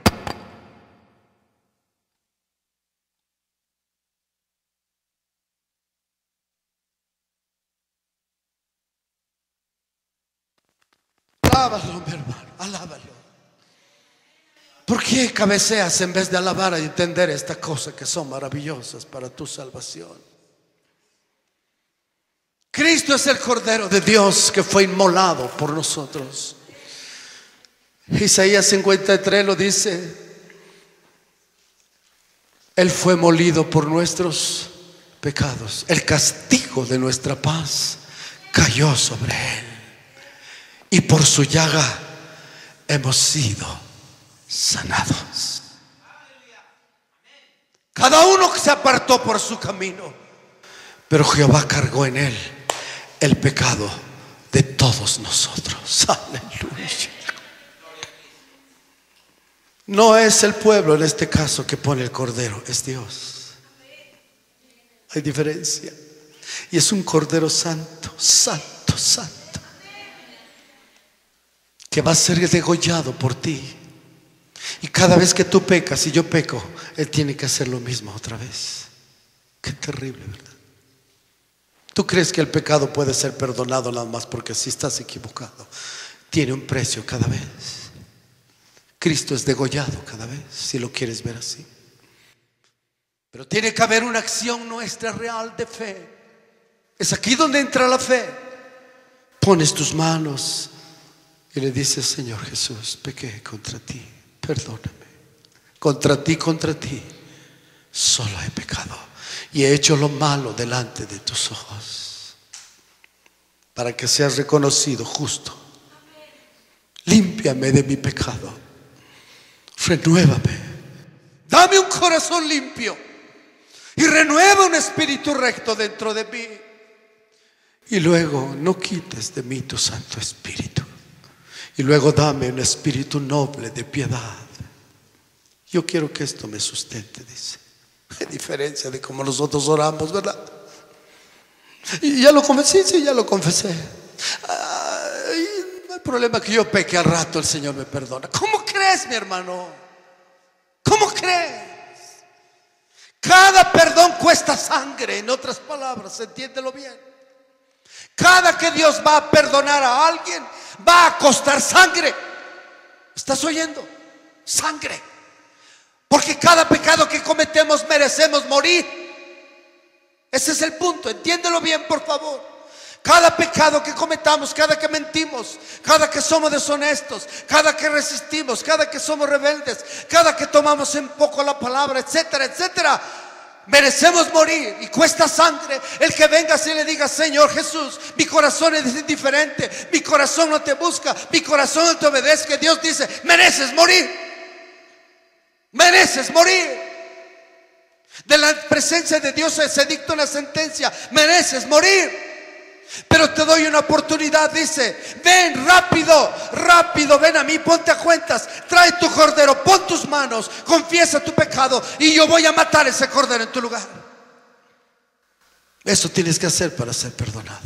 Alábalo, mi hermano, alábalo. ¿Por qué cabeceas en vez de alabar y entender estas cosas que son maravillosas para tu salvación? Cristo es el Cordero de Dios que fue inmolado por nosotros. Isaías 53 lo dice: Él fue molido por nuestros pecados, el castigo de nuestra paz cayó sobre Él, y por su llaga hemos sido sanados. Cada uno se apartó por su camino, pero Jehová cargó en Él el pecado de todos nosotros. Aleluya. No es el pueblo en este caso que pone el cordero, es Dios. Hay diferencia. Y es un cordero santo, santo, santo, que va a ser degollado por ti. Y cada vez que tú pecas y yo peco, Él tiene que hacer lo mismo otra vez. Qué terrible, ¿verdad? ¿Tú crees que el pecado puede ser perdonado nada más porque si estás equivocado? Tiene un precio cada vez. Cristo es degollado cada vez, si lo quieres ver así. Pero tiene que haber una acción nuestra real de fe. Es aquí donde entra la fe. Pones tus manos y le dices: Señor Jesús, pequé contra ti, perdóname. Contra ti, solo he pecado y he hecho lo malo delante de tus ojos, para que seas reconocido justo. Límpiame de mi pecado, renuévame, dame un corazón limpio y renueva un espíritu recto dentro de mí. Y luego no quites de mí tu Santo Espíritu. Y luego dame un espíritu noble de piedad. Yo quiero que esto me sustente, dice. A diferencia de como nosotros oramos, ¿verdad? Y ya lo confesé, sí, ya lo confesé. No hay problema que yo peque al rato, el Señor me perdona. ¿Cómo crees, mi hermano? ¿Cómo crees? Cada perdón cuesta sangre, en otras palabras, entiéndelo bien. Cada que Dios va a perdonar a alguien, va a costar sangre. ¿Estás oyendo? Sangre. Porque cada pecado que cometemos merecemos morir. Ese es el punto, entiéndelo bien, por favor. Cada pecado que cometamos, cada que mentimos, cada que somos deshonestos, cada que resistimos, cada que somos rebeldes, cada que tomamos en poco la palabra, etcétera, etcétera, merecemos morir y cuesta sangre. El que venga y le diga: Señor Jesús, mi corazón es indiferente, mi corazón no te busca, mi corazón no te obedezca. Dios dice: mereces morir, mereces morir. De la presencia de Dios se dicta una sentencia: mereces morir. Pero te doy una oportunidad, dice: ven rápido, rápido, ven a mí, ponte a cuentas, trae tu cordero, pon tus manos, confiesa tu pecado y yo voy a matar ese cordero en tu lugar. Eso tienes que hacer para ser perdonado.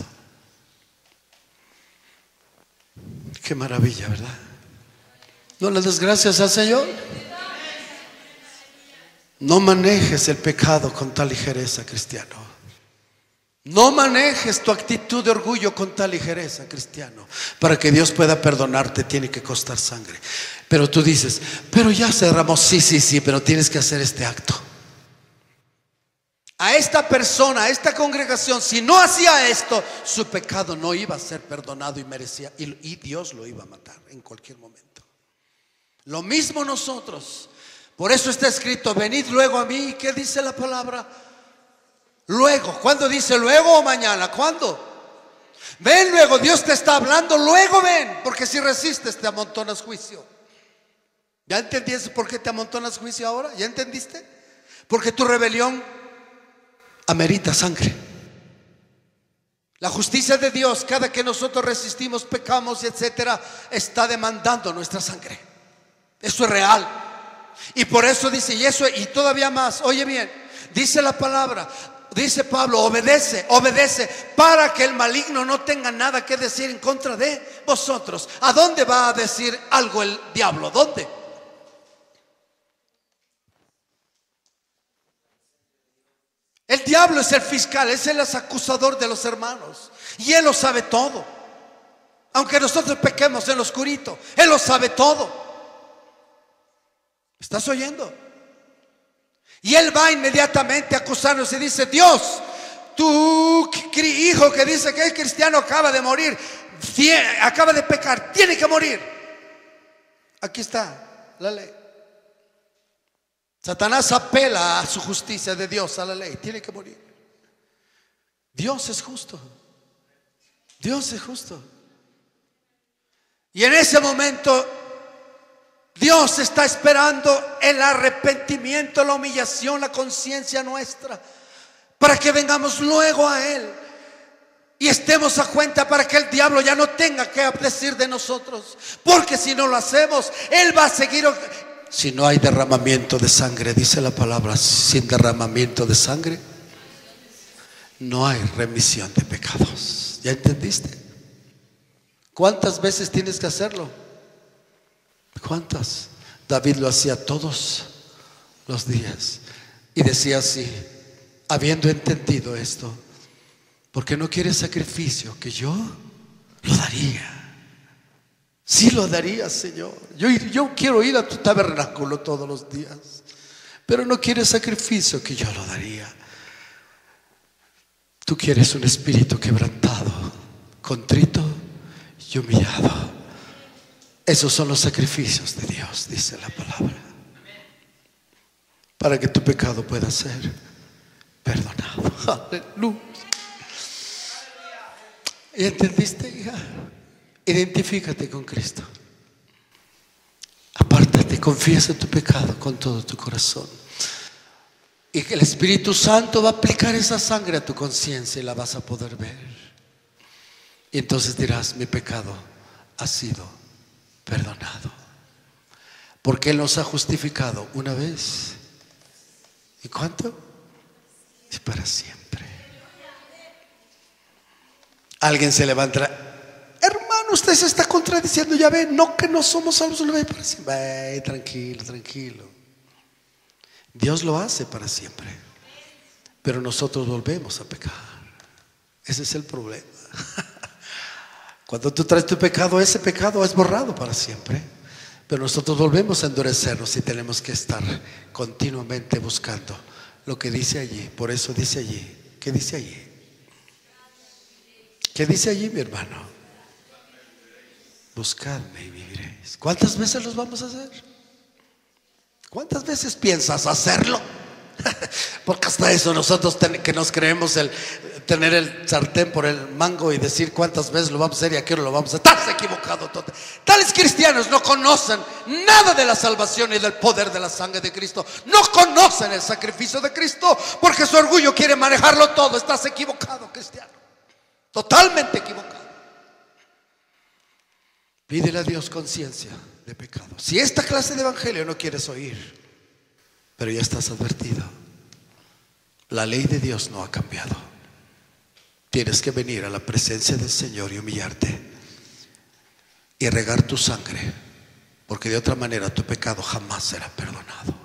Qué maravilla, ¿verdad? ¿No le das gracias al Señor? No manejes el pecado con tal ligereza, cristiano. No manejes tu actitud de orgullo con tal ligereza, cristiano. Para que Dios pueda perdonarte tiene que costar sangre. Pero tú dices: pero ya cerramos. Sí, pero tienes que hacer este acto. A esta persona, a esta congregación, si no hacía esto, su pecado no iba a ser perdonado y merecía, y Dios lo iba a matar en cualquier momento. Lo mismo nosotros. Por eso está escrito: venid luego a mí. ¿Qué dice la palabra? Luego. ¿Cuándo dice luego o mañana? ¿Cuándo? Ven luego. Dios te está hablando. Luego ven. Porque si resistes te amontonas juicio. ¿Ya entendiste por qué te amontonas juicio ahora? ¿Ya entendiste? Porque tu rebelión amerita sangre. La justicia de Dios, cada que nosotros resistimos, pecamos, etcétera, está demandando nuestra sangre. Eso es real. Y por eso dice, y eso, y todavía más, oye bien, dice la palabra, dice Pablo: obedece, obedece, para que el maligno no tenga nada que decir en contra de vosotros. ¿A dónde va a decir algo el diablo? ¿Dónde? El diablo es el fiscal, es el acusador de los hermanos, y él lo sabe todo. Aunque nosotros pequemos en lo oscurito, él lo sabe todo. ¿Estás oyendo? Y él va inmediatamente a acusarnos y dice: Dios, tu hijo que dice que es cristiano acaba de morir, acaba de pecar, tiene que morir. Aquí está la ley. Satanás apela a su justicia de Dios, a la ley, tiene que morir. Dios es justo. Dios es justo. Y en ese momento Dios está esperando el arrepentimiento, la humillación, la conciencia nuestra, para que vengamos luego a Él. y estemos a cuenta para que el diablo ya no tenga que decir de nosotros. Porque si no lo hacemos, él va a seguir. Si no hay derramamiento de sangre, dice la palabra, sin derramamiento de sangre no hay remisión de pecados. ¿Ya entendiste? ¿Cuántas veces tienes que hacerlo? ¿Cuántas? David lo hacía todos los días y decía así, habiendo entendido esto: porque no quieres sacrificio, que yo lo daría. Sí lo daría, Señor. Yo quiero ir a tu tabernáculo todos los días, pero no quieres sacrificio, que yo lo daría. Tú quieres un espíritu quebrantado, contrito y humillado. Esos son los sacrificios de Dios, dice la palabra, para que tu pecado pueda ser perdonado. Aleluya. ¿Y entendiste, hija? Identifícate con Cristo. Apártate, confiesa tu pecado con todo tu corazón. Y que el Espíritu Santo va a aplicar esa sangre a tu conciencia y la vas a poder ver. Y entonces dirás: mi pecado ha sido perdonado. Porque Él nos ha justificado una vez. ¿Y cuánto? Y para siempre. Alguien se levanta: hermano, usted se está contradiciendo. Ya ve, no, que no somos salvos una vez para siempre. Tranquilo, tranquilo. Dios lo hace para siempre, pero nosotros volvemos a pecar. Ese es el problema. Cuando tú traes tu pecado, ese pecado es borrado para siempre, pero nosotros volvemos a endurecernos y tenemos que estar continuamente buscando lo que dice allí. Por eso dice allí. ¿Qué dice allí? ¿Qué dice allí, mi hermano? Buscadme y viviréis. ¿Cuántas veces los vamos a hacer? ¿Cuántas veces piensas hacerlo? Porque hasta eso nosotros que nos creemos el tener el sartén por el mango y decir cuántas veces lo vamos a hacer y a qué hora lo vamos a hacer. Estás equivocado. Tales cristianos no conocen nada de la salvación y del poder de la sangre de Cristo. No conocen el sacrificio de Cristo, porque su orgullo quiere manejarlo todo. Estás equivocado, cristiano. Totalmente equivocado. Pídele a Dios conciencia de pecado. Si esta clase de evangelio no quieres oír, pero ya estás advertido, la ley de Dios no ha cambiado. Tienes que venir a la presencia del Señor y humillarte y regar tu sangre, porque de otra manera tu pecado jamás será perdonado.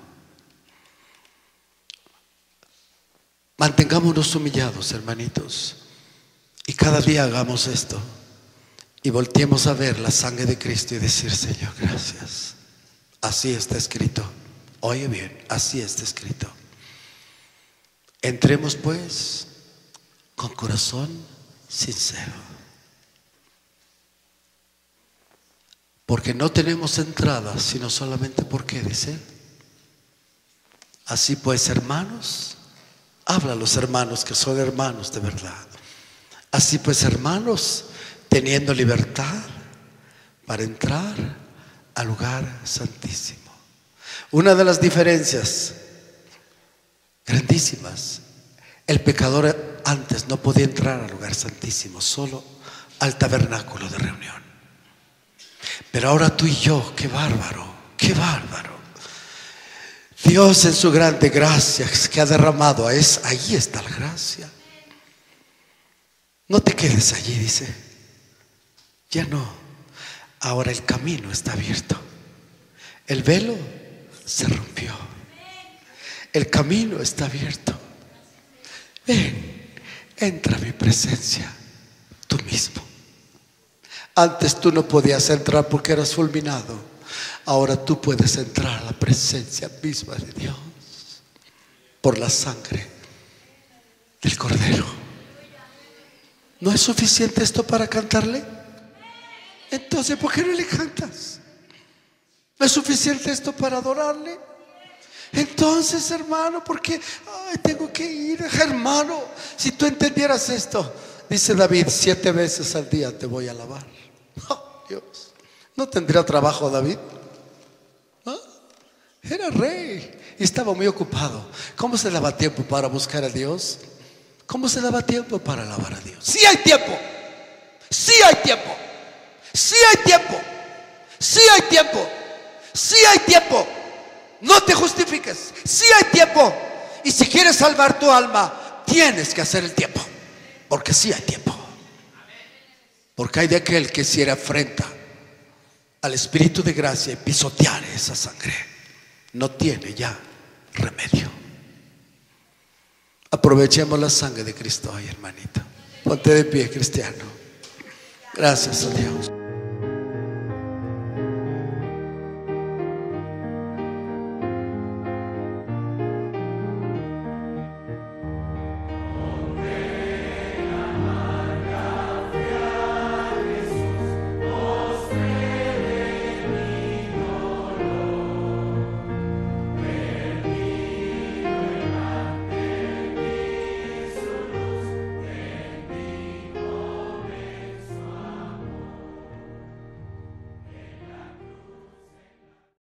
Mantengámonos humillados, hermanitos, y cada día hagamos esto. Y volteemos a ver la sangre de Cristo y decir: Señor, gracias. Así está escrito. Oye bien, así está escrito. Entremos pues con corazón sincero, porque no tenemos entrada sino solamente porque dice: así pues, hermanos, habla a los hermanos que son hermanos de verdad. Así pues, hermanos, teniendo libertad para entrar al lugar santísimo. Una de las diferencias grandísimas: el pecador antes no podía entrar al lugar santísimo, solo al tabernáculo de reunión. Pero ahora tú y yo, qué bárbaro, qué bárbaro. Dios en su grande gracia que ha derramado, ahí está la gracia. No te quedes allí, dice. Ya no, ahora el camino está abierto. El velo se rompió. El camino está abierto. Ven, entra a mi presencia tú mismo. Antes tú no podías entrar porque eras fulminado. Ahora tú puedes entrar a la presencia misma de Dios por la sangre del Cordero. ¿No es suficiente esto para cantarle? Entonces, ¿por qué no le cantas? ¿No es suficiente esto para adorarle? Entonces, hermano, ¿por qué? Ay, tengo que ir, hermano. Si tú entendieras esto, dice David: 7 veces al día te voy a alabar. Oh, Dios, ¿no tendría trabajo David? ¿Ah? Era rey y estaba muy ocupado. ¿Cómo se daba tiempo para buscar a Dios? ¿Cómo se daba tiempo para alabar a Dios? Sí hay tiempo. Sí hay tiempo. Sí hay tiempo. Sí hay tiempo. Sí hay tiempo. No te justifiques. Sí hay tiempo. Y si quieres salvar tu alma, tienes que hacer el tiempo. Porque sí hay tiempo. Porque hay de aquel que hiciera afrenta al Espíritu de gracia y pisotear esa sangre, no tiene ya remedio. Aprovechemos la sangre de Cristo hoy, hermanito. Ponte de pie, cristiano. Gracias a Dios.